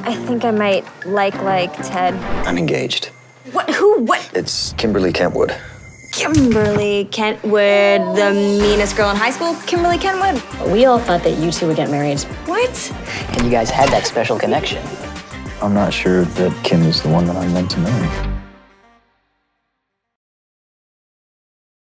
I think I might like Ted. I'm engaged. What? Who? What? It's Kimberly Kentwood. Kimberly Kentwood, the meanest girl in high school? Kimberly Kentwood? We all thought that you two would get married. What? And you guys had that special connection. I'm not sure that Kim is the one that I'm meant to marry.